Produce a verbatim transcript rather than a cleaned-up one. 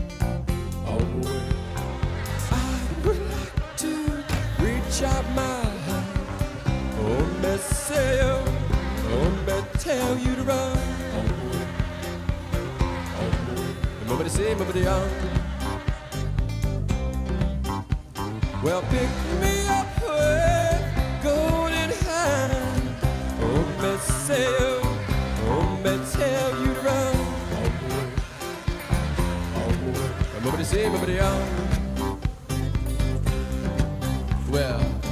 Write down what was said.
on the way. I would like to reach out my hand, oh, me say, oh, oh, me tell you to run on the way, on the way. Nobody say, nobody on. Well, pick me up with golden hand, oh, me say, oh, oh, me tell you to run on the way, on the way. Nobody say, nobody on. Well,